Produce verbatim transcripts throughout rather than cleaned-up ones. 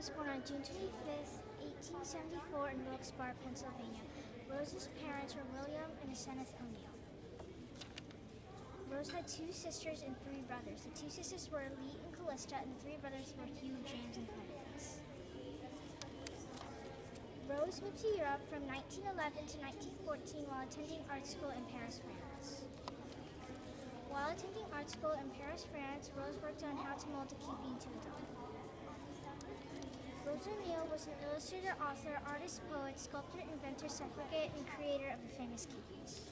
was born on June twenty-fifth, eighteen seventy-four in Wilkes-Barre, Pennsylvania. Rose's parents were William and Asenath O'Neill. Rose had two sisters and three brothers. The two sisters were Lee and Callista, and the three brothers were Hugh, James, and Clarence. Rose moved to Europe from nineteen eleven to nineteen fourteen while attending art school in Paris, France. While attending art school in Paris, France, Rose worked on how to mold a keepie into a doll. Rose O'Neill was an illustrator, author, artist, poet, sculptor, inventor, suffragette, and creator of the famous keepies.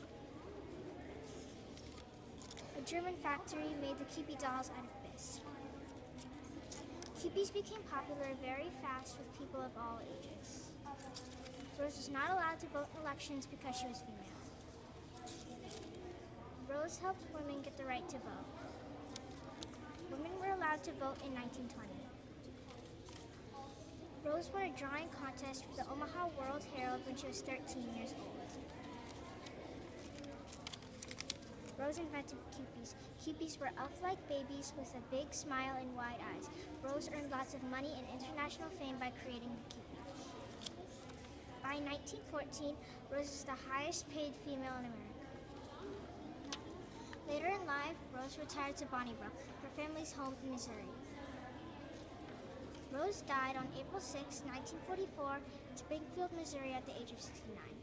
A German factory made the keepie dolls out of bisque. Keepies became popular very fast with people of all ages. Rose was not allowed to vote in elections because she was female. Rose helped women get the right to vote. Women were allowed to vote in nineteen twenty. Rose won a drawing contest for the Omaha World Herald when she was thirteen years old. Rose invented keepies. Keepies were elf-like babies with a big smile and wide eyes. Rose earned lots of money and international fame by creating the keepie. By nineteen fourteen, Rose is the highest paid female in America. Later in life, Rose retired to Bonnybrook, her family's home in Missouri. Rose died on April sixth, nineteen forty-four, in Springfield, Missouri at the age of sixty-nine.